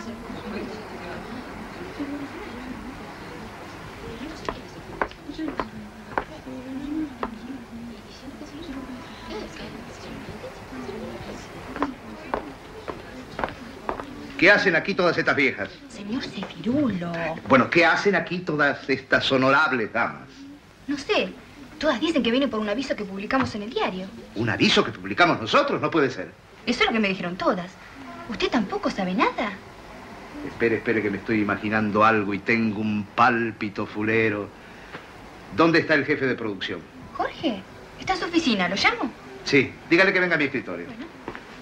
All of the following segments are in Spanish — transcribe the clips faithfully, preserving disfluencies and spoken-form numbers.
¿Qué hacen aquí todas estas viejas? Señor Cefirulo. Bueno, ¿qué hacen aquí todas estas honorables damas? No sé. Todas dicen que viene por un aviso que publicamos en el diario. ¿Un aviso que publicamos nosotros? No puede ser. Eso es lo que me dijeron todas. ¿Usted tampoco sabe nada? Espere, espere, que me estoy imaginando algo y tengo un pálpito fulero. ¿Dónde está el jefe de producción? Jorge, está en su oficina. ¿Lo llamo? Sí, dígale que venga a mi escritorio. Bueno.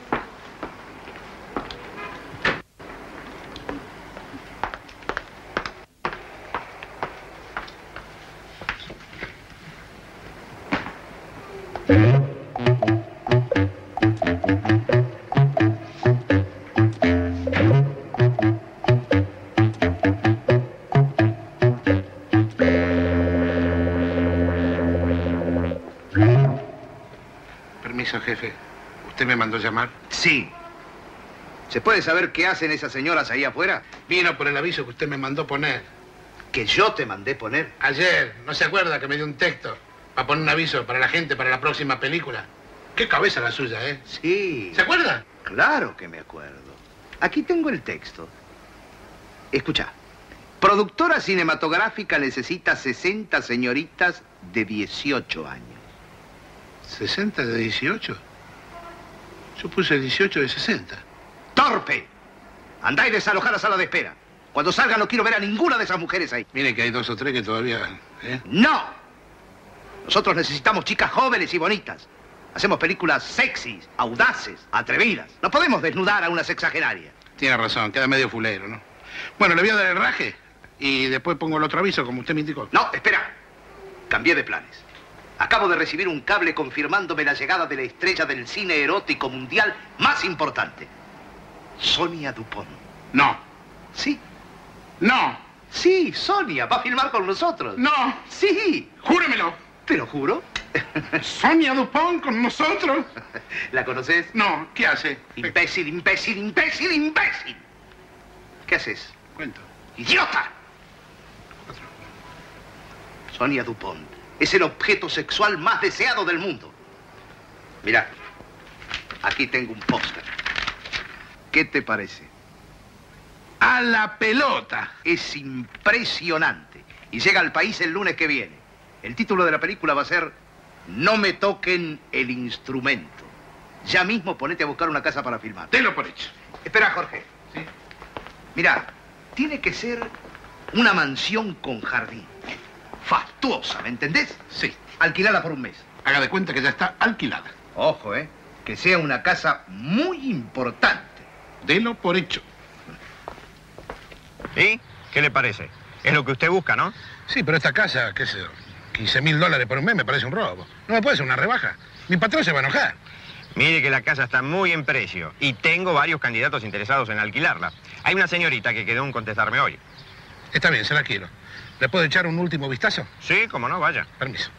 Permiso, jefe. ¿Usted me mandó llamar? Sí. ¿Se puede saber qué hacen esas señoras ahí afuera? Vino por el aviso que usted me mandó poner. ¿Que yo te mandé poner? Ayer, ¿no se acuerda que me dio un texto para poner un aviso para la gente para la próxima película? Qué cabeza la suya, ¿eh? Sí. ¿Se acuerda? Claro que me acuerdo. Aquí tengo el texto. Escucha. Productora cinematográfica necesita sesenta señoritas de dieciocho años. ¿sesenta de dieciocho? Yo puse dieciocho de sesenta. ¡Torpe! Andá y desalojá la sala de espera. Cuando salga no quiero ver a ninguna de esas mujeres ahí. Mire que hay dos o tres que todavía... ¿eh? ¡No! Nosotros necesitamos chicas jóvenes y bonitas. Hacemos películas sexys, audaces, atrevidas. No podemos desnudar a una sexagenaria. Tiene razón, queda medio fulero, ¿no? Bueno, le voy a dar el raje y después pongo el otro aviso, como usted me indicó. No, espera. Cambié de planes. Acabo de recibir un cable confirmándome la llegada de la estrella del cine erótico mundial más importante. Sonia Dupont. No. Sí. No. Sí, Sonia va a filmar con nosotros. No. Sí. Júremelo. Te lo juro. ¿Sonia Dupont con nosotros? ¿La conoces? No. ¿Qué hace? Imbécil, imbécil, imbécil, imbécil. ¿Qué haces? Cuento. ¡Idiota! Sonia Dupont es el objeto sexual más deseado del mundo. Mira, aquí tengo un póster. ¿Qué te parece? ¡A la pelota! Es impresionante. Y llega al país el lunes que viene. El título de la película va a ser No me toquen el instrumento. Ya mismo ponete a buscar una casa para filmar. Tenlo por hecho. Espera, Jorge. Sí. Mira, tiene que ser una mansión con jardín. Fastuosa, ¿me entendés? Sí. Alquilada por un mes. Haga de cuenta que ya está alquilada. Ojo, ¿eh? Que sea una casa muy importante. Delo por hecho. ¿Y qué le parece? Es lo que usted busca, ¿no? Sí, pero esta casa, qué sé yo, quince mil dólares por un mes me parece un robo. No me puede ser una rebaja. Mi patrón se va a enojar. Mire que la casa está muy en precio y tengo varios candidatos interesados en alquilarla. Hay una señorita que quedó en contestarme hoy. Está bien, se la quiero. ¿Le puedo echar un último vistazo? Sí, cómo no, vaya. Permiso.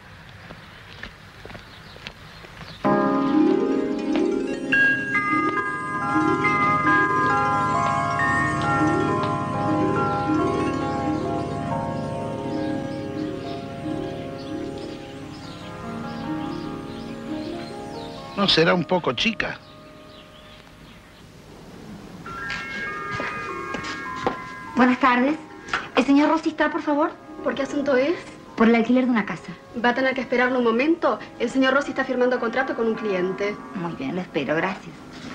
¿No será un poco chica? Buenas tardes. ¿El señor Rossi está, por favor? ¿Por qué asunto es? Por el alquiler de una casa. Va a tener que esperarlo un momento. El señor Rossi está firmando contrato con un cliente. Muy bien, lo espero. Gracias.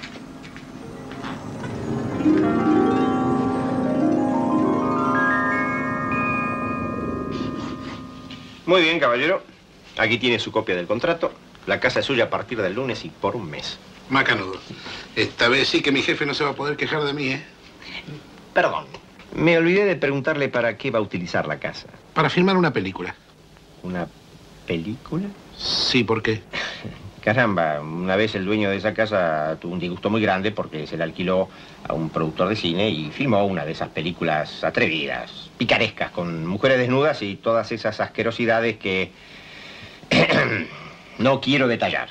Muy bien, caballero. Aquí tiene su copia del contrato. La casa es suya a partir del lunes y por un mes. Macanudo. Esta vez sí que mi jefe no se va a poder quejar de mí, ¿eh? Perdón. Me olvidé de preguntarle para qué va a utilizar la casa. Para filmar una película. ¿Una película? Sí, ¿por qué? Caramba, una vez el dueño de esa casa tuvo un disgusto muy grande porque se la alquiló a un productor de cine y filmó una de esas películas atrevidas, picarescas, con mujeres desnudas y todas esas asquerosidades que no quiero detallar.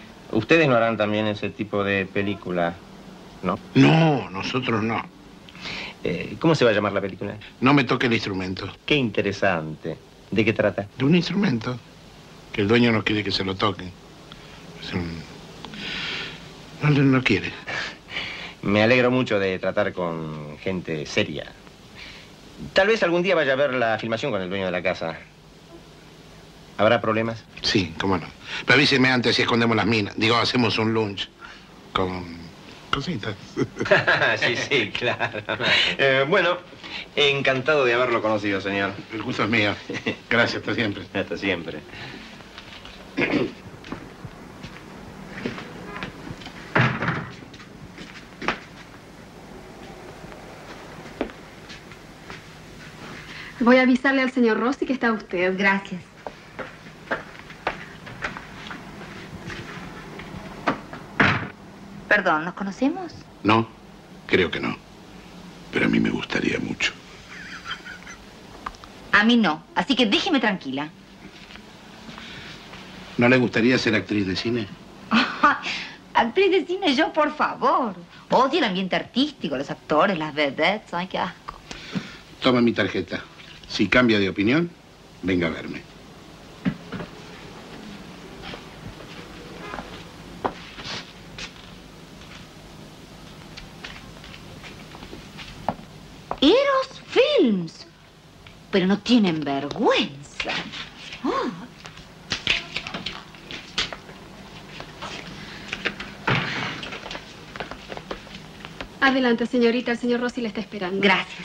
¿Ustedes no harán también ese tipo de película, no? No, nosotros no. Eh, ¿Cómo se va a llamar la película? No me toque el instrumento. Qué interesante. ¿De qué trata? De un instrumento que el dueño no quiere que se lo toque. Es un... No, no quiere. Me alegro mucho de tratar con gente seria. Tal vez algún día vaya a ver la filmación con el dueño de la casa. ¿Habrá problemas? Sí, cómo no. Pero avíseme antes si escondemos las minas. Digo, hacemos un lunch con cositas. Sí, sí, claro. Eh, bueno, encantado de haberlo conocido, señor. El gusto es mío. Gracias, hasta siempre. Hasta siempre. Voy a avisarle al señor Rossi que está usted. Gracias. Perdón, ¿nos conocemos? No, creo que no. Pero a mí me gustaría mucho. A mí no, así que déjeme tranquila. ¿No le gustaría ser actriz de cine? Actriz de cine yo, por favor. Odio el ambiente artístico, los actores, las vedettes. Ay, qué asco. Toma mi tarjeta. Si cambia de opinión, venga a verme. Eros Films. Pero no tienen vergüenza. Oh. Adelante, señorita. El señor Rossi la está esperando. Gracias.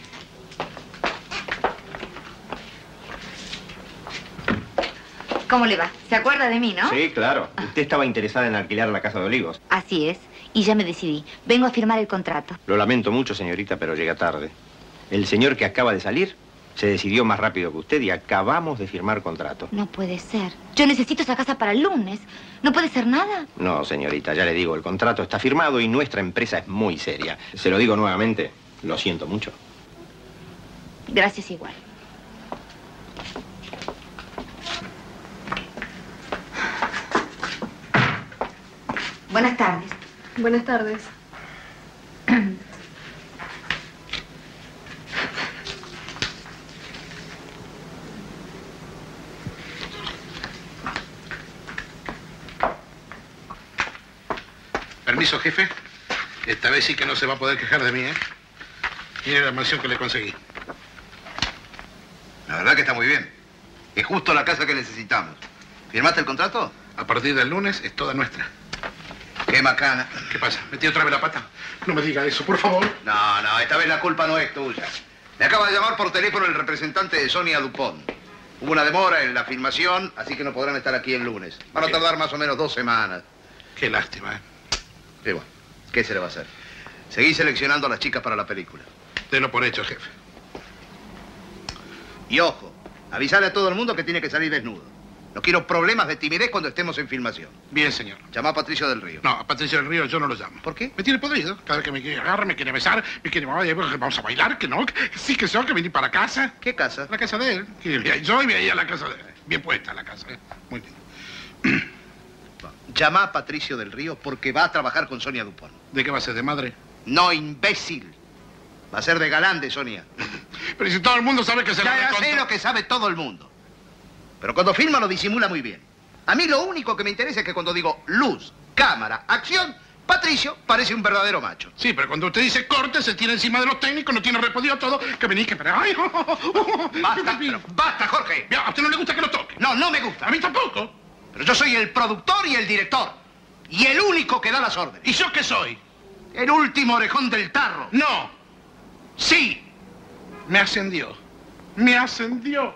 ¿Cómo le va? ¿Se acuerda de mí, no? Sí, claro. Usted estaba interesada en alquilar la Casa de Olivos. Así es. Y ya me decidí. Vengo a firmar el contrato. Lo lamento mucho, señorita, pero llega tarde. El señor que acaba de salir se decidió más rápido que usted y acabamos de firmar contrato. No puede ser. Yo necesito esa casa para el lunes. ¿No puede ser nada? No, señorita, ya le digo, el contrato está firmado y nuestra empresa es muy seria. Se lo digo nuevamente, lo siento mucho. Gracias igual. Buenas tardes. Buenas tardes. Permiso, jefe. Esta vez sí que no se va a poder quejar de mí, ¿eh? Mire la mansión que le conseguí. La verdad que está muy bien. Es justo la casa que necesitamos. ¿Firmaste el contrato? A partir del lunes es toda nuestra. Qué macana. ¿Qué pasa? ¿Metí otra vez la pata? No me diga eso, por favor. No, no, esta vez la culpa no es tuya. Me acaba de llamar por teléfono el representante de Sonia Dupont. Hubo una demora en la filmación, así que no podrán estar aquí el lunes. Van a ¿Qué? tardar más o menos dos semanas. Qué lástima, ¿eh? Y bueno, ¿qué se le va a hacer? Seguí seleccionando a las chicas para la película. Tenlo por hecho, jefe. Y ojo, avisale a todo el mundo que tiene que salir desnudo. No quiero problemas de timidez cuando estemos en filmación. Bien, señor. Llama a Patricio del Río. No, a Patricio del Río yo no lo llamo. ¿Por qué? Me tiene podrido. Cada vez que me quiere agarrar, me quiere besar, me quiere... Vamos a bailar, que no, que sí que son, que venir para casa. ¿Qué casa? La casa de él. Que yo y veía la casa de él. Bien puesta la casa, ¿eh? Muy bien. Llama a Patricio del Río porque va a trabajar con Sonia Dupont. ¿De qué va a ser? ¿De madre? No, imbécil. Va a ser de galán de Sonia. Pero si todo el mundo sabe que se Ya, la ya recontra- sé lo que sabe todo el mundo. Pero cuando filma lo disimula muy bien. A mí lo único que me interesa es que cuando digo luz, cámara, acción, Patricio parece un verdadero macho. Sí, pero cuando usted dice corte, se tira encima de los técnicos, no tiene respondido todo, que venís que... Pero, ay, oh, oh, oh, oh. Basta, pero basta, Jorge. Mira, ¿a usted no le gusta que lo toque? No, no me gusta. A mí tampoco. Pero yo soy el productor y el director. Y el único que da las órdenes. ¿Y yo qué soy? El último orejón del tarro. No. Sí. Me ascendió. Me ascendió.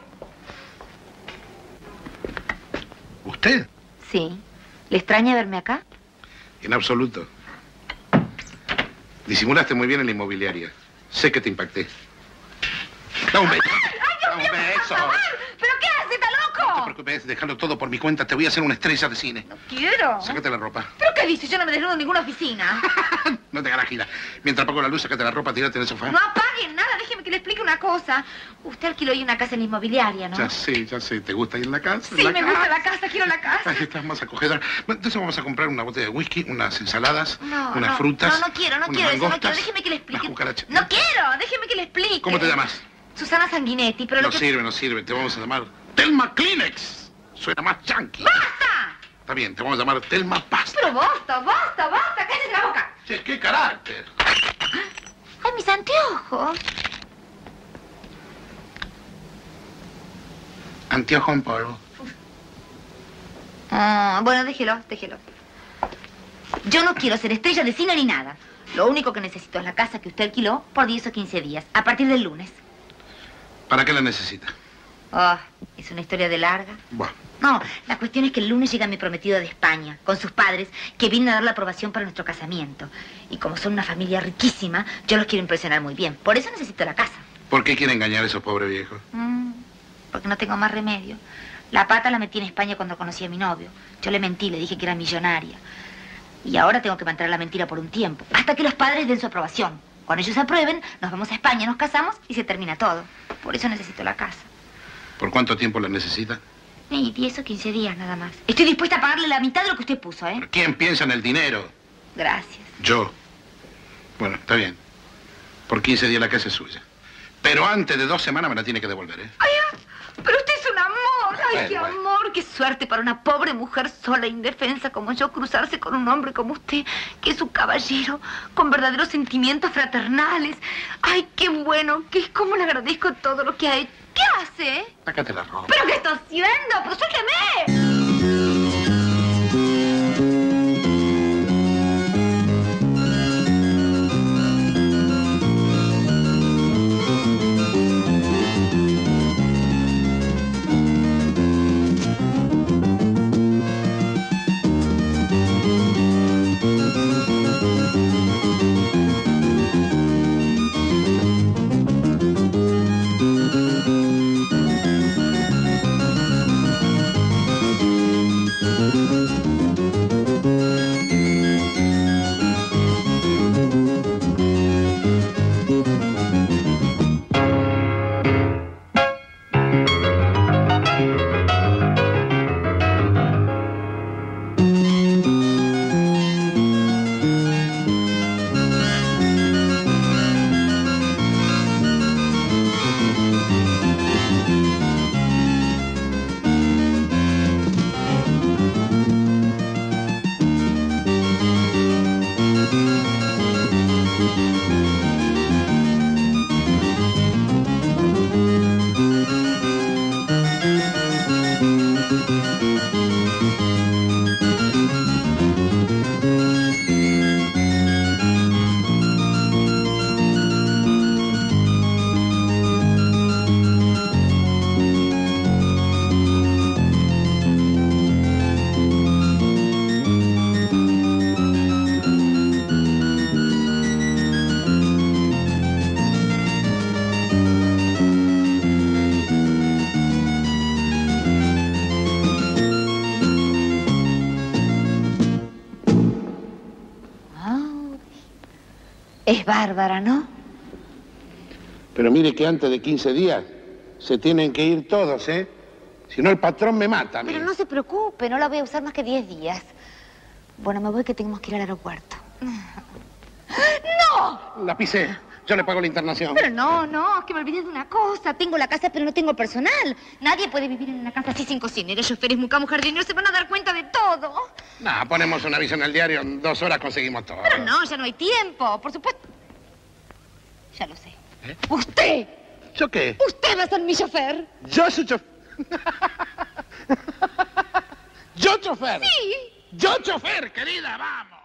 ¿Usted? Sí. ¿Le extraña verme acá? En absoluto. Disimulaste muy bien en la inmobiliaria. Sé que te impacté. Da un beso. Da un beso. ¿Pero qué hace? ¿Está No te loco? preocupes, déjalo todo por mi cuenta. Te voy a hacer una estrella de cine. No quiero. Sácate la ropa. ¿Pero qué ¿Qué dice? Yo no me desnudo en ninguna oficina. No te hagas la gira. Mientras pongo la luz, sacate la ropa, tírate en el sofá. No apaguen nada, déjeme que le explique una cosa. Usted alquiló ahí una casa en la inmobiliaria, ¿no? Ya sé, ya sé. ¿Te gusta ir en la casa? Sí, ¿En la me casa? gusta la casa, quiero la casa. Ahí está más acogedora. Bueno, entonces vamos a comprar una botella de whisky, unas ensaladas, No, unas no, frutas. No, no quiero, no unas quiero eso, no mangostas, quiero. Déjeme que le explique. unas cucarachas. No quiero, déjeme que le explique. ¿Cómo te llamas? Susana Sanguinetti, pero No lo que... sirve, no sirve. Te vamos a llamar Telma Kleenex. Suena más yankee. ¡Basta! Está bien, te vamos a llamar Telma Pasta. Pero basta, basta, basta, cállese la boca. Che, qué carácter. Ay, mis anteojos. Anteojo en polvo. Ah, bueno, déjelo, déjelo. Yo no quiero ser estrella de cine ni nada. Lo único que necesito es la casa que usted alquiló por diez o quince días, a partir del lunes. ¿Para qué la necesita? Oh, es una historia de larga. Bueno, No, la cuestión es que el lunes llega mi prometido de España, con sus padres, que vienen a dar la aprobación para nuestro casamiento. Y como son una familia riquísima, yo los quiero impresionar muy bien. Por eso necesito la casa. ¿por qué quiere engañar a esos pobres viejos? Mm, porque no tengo más remedio. La pata la metí en España cuando conocí a mi novio. Yo le mentí, le dije que era millonaria. Y ahora tengo que mantener la mentira por un tiempo, hasta que los padres den su aprobación. Cuando ellos aprueben, nos vamos a España, nos casamos y se termina todo. Por eso necesito la casa. ¿Por cuánto tiempo la necesita? Y diez o quince días nada más. Estoy dispuesta a pagarle la mitad de lo que usted puso, ¿eh? ¿Pero quién piensa en el dinero? Gracias. Yo. Bueno, está bien. Por quince días la casa es suya. Pero antes de dos semanas me la tiene que devolver, ¿eh? ¡Ay, ah, pero usted es un amor! ¡Ay, Bueno, qué bueno. amor! ¡Qué suerte para una pobre mujer sola e indefensa como yo cruzarse con un hombre como usted, que es un caballero, con verdaderos sentimientos fraternales! ¡Ay, qué bueno! ¡Qué cómo le agradezco todo lo que ha hecho! ¿Qué hace? Sácate la ropa. ¿Pero qué está haciendo? ¡Pero suélteme! Es bárbara, ¿no? Pero mire que antes de quince días se tienen que ir todos, ¿eh? Si no, el patrón me mata a mí. Pero no se preocupe, no la voy a usar más que diez días. Bueno, me voy que tenemos que ir al aeropuerto. ¡No! La pisé. Yo le pago la internación. Pero no, no, es que me olvidé de una cosa. Tengo la casa, pero no tengo personal. Nadie puede vivir en una casa así sin cocineros, choferes, mucamas, jardineros. Se van a dar cuenta de todo. No, ponemos un aviso en el diario, en dos horas conseguimos todo. Pero no, ya no hay tiempo, por supuesto. Ya lo sé. ¿Eh? ¡Usted! ¿Yo qué? ¡Usted va a ser mi chofer! Yo soy chofer. ¿Yo chofer? Sí. Yo chofer, querida, vamos.